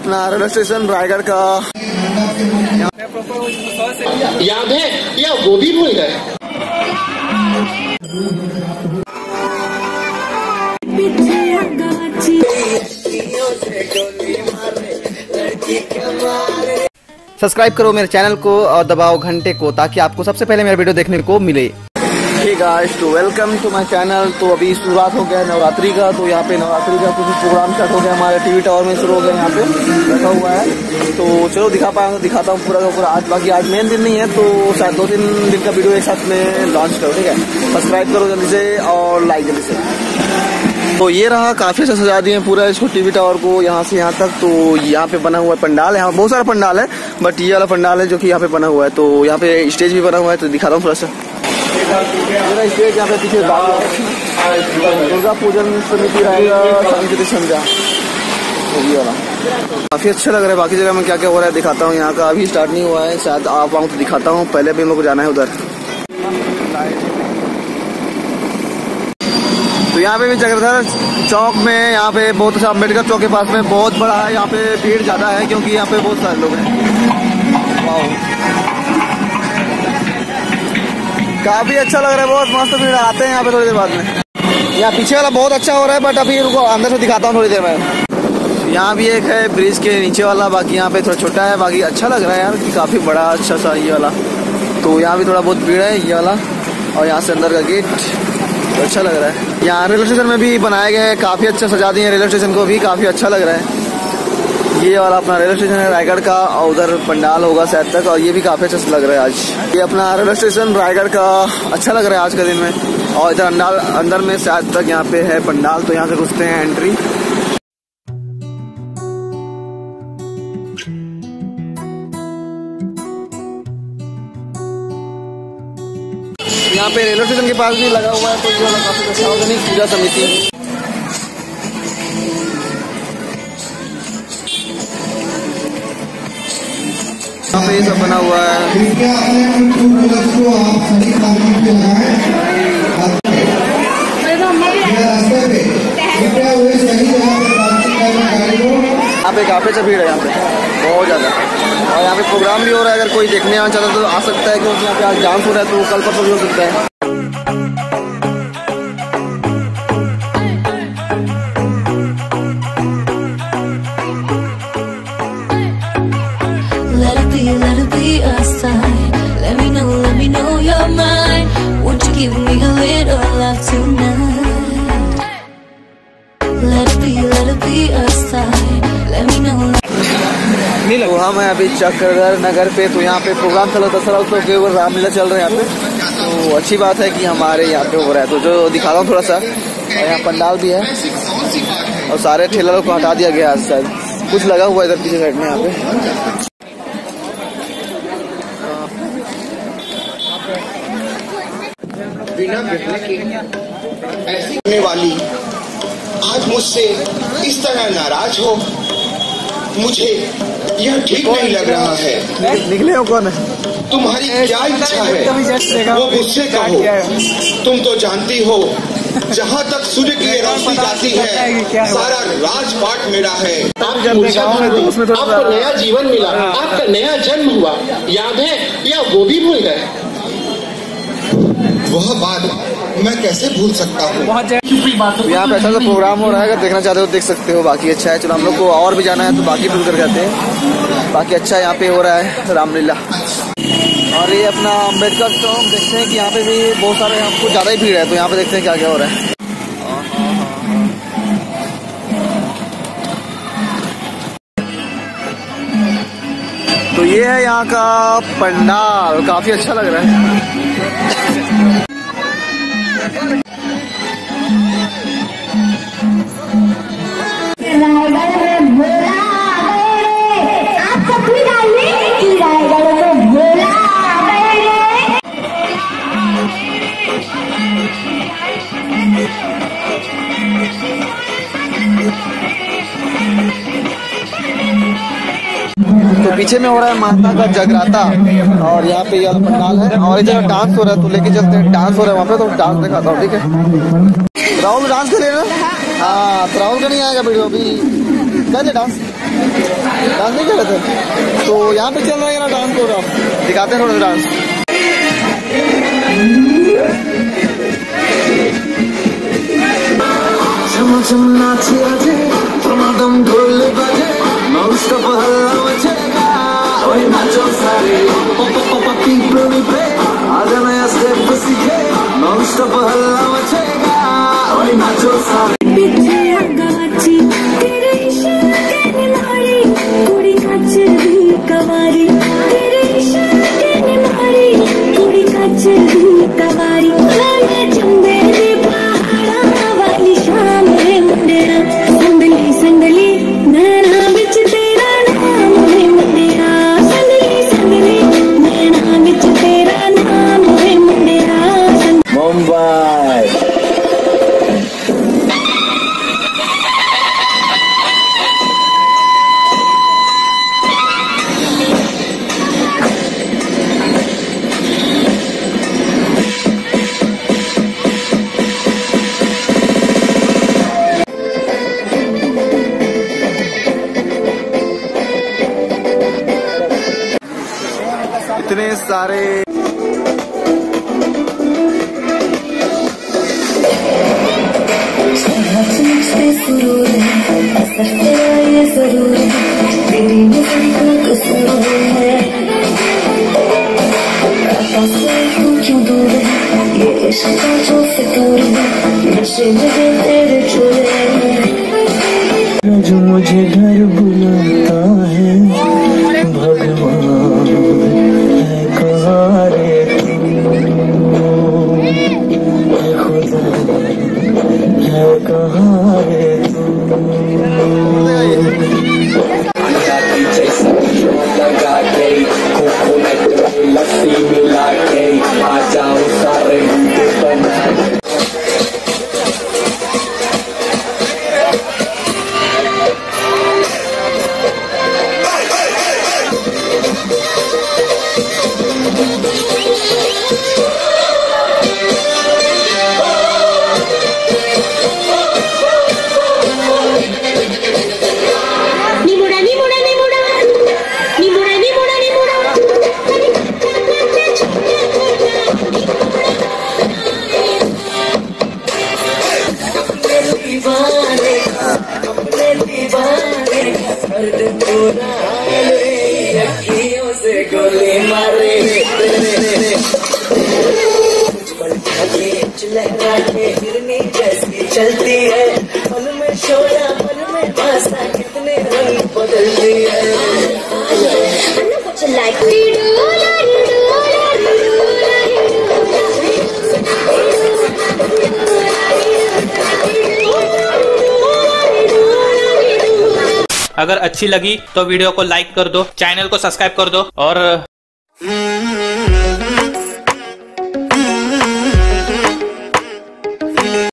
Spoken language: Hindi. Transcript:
अपना रेलवे स्टेशन रायगढ़ का याद है या वो भी भूल गए? सब्सक्राइब करो मेरे चैनल को और दबाओ घंटे को ताकि आपको सबसे पहले मेरा वीडियो देखने को मिले। हे गाइस, तो वेलकम टू माय चैनल। तो अभी शुरुआत हो गया है नवरात्रि का। तो यहाँ पे नवरात्रि का कुछ प्रोग्राम स्टार्ट हो गया, हमारे टीवी टावर में शुरू हो गया, यहाँ पे रखा हुआ है। तो चलो दिखाता हूँ पूरा का पूरा। आज बाकी आज मेन दिन नहीं है, तो शायद 2-3 दिन का वीडियो एक साथ में लॉन्च करो, ठीक है। सब्सक्राइब करो जल्दी से और लाइक जल्दी से। तो ये रहा, काफी अच्छा सजा दिए पूरा इसको टीवी टावर को, यहाँ से यहाँ तक। तो यहाँ पे बना हुआ है पंडाल, यहाँ बहुत सारा पंडाल है, बट ये वाला पंडाल है जो कि यहाँ पे बना हुआ है। तो यहाँ पे स्टेज भी बना हुआ है, तो दिखा रहा हूँ थोड़ा सा। मेरा स्टेज यहाँ पे पीछे दुर्गा पूजन समिति रहेगा, शांति संध्या, ये वाला काफी अच्छा लग रहा है। बाकी जगह में क्या क्या हो रहा है दिखाता हूँ। यहाँ का अभी स्टार्ट नहीं हुआ है, शायद आ पाऊँ तो दिखाता हूँ। पहले भी हम लोग को जाना है उधर। तो यहाँ पे भी चक्रधर चौक में, यहाँ पे बहुत अच्छा अम्बेडकर चौक के पास में बहुत बड़ा है। यहाँ पे भीड़ ज्यादा है क्योंकि यहाँ पे बहुत सारे लोग हैं। काफी अच्छा लग रहा है, बहुत मस्त भीड़। आते हैं यहाँ पे थोड़ी देर बाद में। यहाँ पीछे वाला बहुत अच्छा हो रहा है, बट अभी रुको अंदर से दिखाता हूँ थोड़ी देर में। यहाँ भी एक है ब्रिज के नीचे वाला, बाकी यहाँ पे थोड़ा छोटा है। बाकी अच्छा लग रहा है यार कि काफी बड़ा अच्छा सा ये वाला। तो यहाँ भी थोड़ा बहुत भीड़ है ये वाला, और यहाँ से अंदर का गेट तो अच्छा लग रहा है। यहाँ रेलवे स्टेशन में भी बनाए गए हैं, काफी अच्छा सजा दिए हैं रेलवे स्टेशन को भी, काफी अच्छा लग रहा है। ये वाला अपना रेलवे स्टेशन है रायगढ़ का, और उधर पंडाल होगा शायद तक, और ये भी काफी अच्छा लग रहा है आज। ये अपना रेलवे स्टेशन रायगढ़ का अच्छा लग रहा है आज के दिन में। और इधर अंदर में शायद तक यहाँ पे है पंडाल, तो यहाँ से घुसते हैं एंट्री। यहाँ पे रेलवे स्टेशन के पास भी लगा हुआ है, तो ये वाला काफी सार्वजनिक पूजा समिति। यहाँ पे ये सब बना हुआ है। यहाँ पे काफी अच्छा भीड़ है, यहाँ पे बहुत ज्यादा। और यहाँ पे प्रोग्राम भी हो रहा है, अगर कोई देखने आना चाहता तो आ सकता है, क्योंकि यहाँ पे आज डांस हो रहा है, तो कल परसों भी हो सकता है। तो हम हैं अभी चक्रधर नगर पे। तो यहाँ पे प्रोग्राम चल रहा है, दशहरा उत्सव के ऊपर रामलीला चल रहा है यहाँ पे। तो अच्छी बात है कि हमारे यहाँ पे हो रहा है, तो जो दिखा रहा हूँ थोड़ा सा। और यहाँ पंडाल भी है, और सारे ठेला लोग को हटा दिया गया आज, शायद कुछ लगा हुआ इधर पीछे साइड में यहाँ पे। बिना बिगड़ने की ऐसी होने वाली आज मुझसे इस तरह नाराज हो, मुझे यह ठीक नहीं लग रहा है। निकले हो कौन है? तुम्हारी क्या इच्छा है वो मुझसे कहो। तुम तो जानती हो, जहाँ तक सूर्य की रोशनी जाती है सारा राजपाट मेरा है। आपको नया जीवन मिला, आपका नया जन्म हुआ, याद है या वो भी भूल गए? वह बात मैं कैसे भूल सकता हूँ। यहाँ पे ऐसा प्रोग्राम हो रहा है, अगर देखना चाहते हो देख सकते हो। बाकी अच्छा है, चलो हम लोग को और भी जाना है तो बाकी भूल कर जाते हैं। बाकी अच्छा यहाँ पे हो रहा है रामलीला। और ये अपना अम्बेडकर चौक देखते हैं कि यहाँ पे भी बहुत सारे, आपको ज्यादा ही भीड़ है, तो यहाँ पे देखते हैं क्या क्या हो रहा है। तो ये है यहाँ का पंडाल, काफी अच्छा लग रहा है। तो पीछे में हो रहा है माता का जगराता, और यहाँ पे यह पंडाल है, और इधर डांस हो रहा है, तो लेके चलते हैं। डांस हो रहा है वहाँ पे, तो डांस दिखाता हूँ, ठीक है। राहुल डांस करेगा? हाँ, तो राहुल का नहीं आएगा वीडियो अभी। कर ले डांस। डांस नहीं कर रहे थे? तो यहाँ पे चल रहा है ना डांस प्रोग्राम, दिखाते हैं थोड़ा डांस। इतने सारे क्यों दूर है ये इश्क का जो फितूर है, नशे में तेरे चोले जो मुझे घर बुलाता है। भगवान है कहाँ रे तू, है खुदा है कहाँ रे तू। लगा के कोकोनट लस्सी मिला के आ जाओ सारे बना। गोली मारे लहरा के हिरनी जैसी चलती है, पल में शोला पल में भाषा कितने रंग बदलती है। अगर अच्छी लगी तो वीडियो को लाइक कर दो, चैनल को सब्सक्राइब कर दो और